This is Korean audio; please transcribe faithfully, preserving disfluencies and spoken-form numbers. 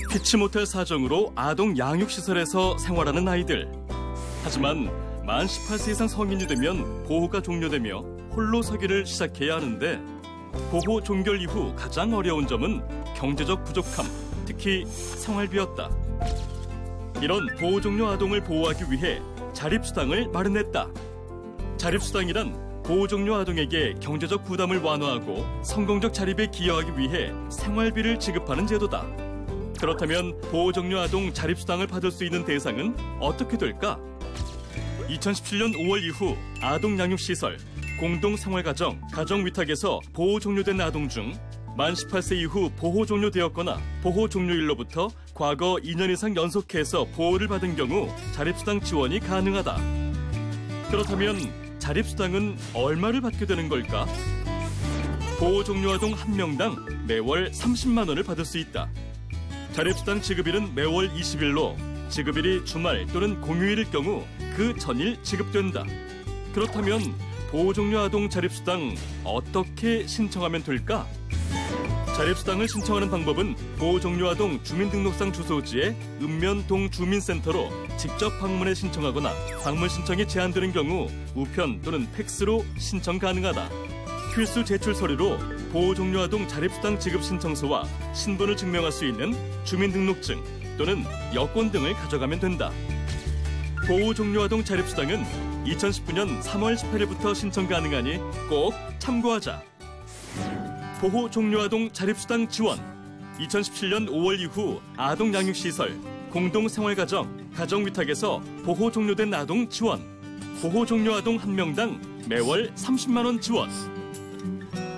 피치 못할 사정으로 아동 양육시설에서 생활하는 아이들. 하지만 만 열여덟 세 이상 성인이 되면 보호가 종료되며 홀로 서기를 시작해야 하는데 보호 종결 이후 가장 어려운 점은 경제적 부족함, 특히 생활비였다. 이런 보호 종료 아동을 보호하기 위해 자립수당을 마련했다. 자립수당이란 보호 종료 아동에게 경제적 부담을 완화하고 성공적 자립에 기여하기 위해 생활비를 지급하는 제도다. 그렇다면 보호 종료 아동 자립수당을 받을 수 있는 대상은 어떻게 될까? 이천십칠 년 오월 이후 아동 양육시설, 공동생활가정, 가정위탁에서 보호 종료된 아동 중 만 열여덟 세 이후 보호 종료되었거나 보호 종료일로부터 과거 이 년 이상 연속해서 보호를 받은 경우 자립수당 지원이 가능하다. 그렇다면 자립수당은 얼마를 받게 되는 걸까? 보호 종료 아동 한 명당 매월 삼십만 원을 받을 수 있다. 자립수당 지급일은 매월 이십 일로 지급일이 주말 또는 공휴일일 경우 그 전일 지급된다. 그렇다면 보호 종료 아동 자립수당 어떻게 신청하면 될까? 자립수당을 신청하는 방법은 보호 종료 아동 주민등록상 주소지의 읍면동 주민센터로 직접 방문해 신청하거나 방문 신청이 제한되는 경우 우편 또는 팩스로 신청 가능하다. 필수 제출 서류로 보호 종료 아동 자립수당 지급 신청서와 신분을 증명할 수 있는 주민등록증 또는 여권 등을 가져가면 된다. 보호 종료 아동 자립수당은 이천십구 년 삼월 십팔 일부터 신청 가능하니 꼭 참고하자. 보호 종료 아동 자립수당 지원. 이천십칠 년 오월 이후 아동 양육시설, 공동생활가정, 가정위탁에서 보호 종료된 아동 지원. 보호 종료 아동 한 명당 매월 삼십만 원 지원.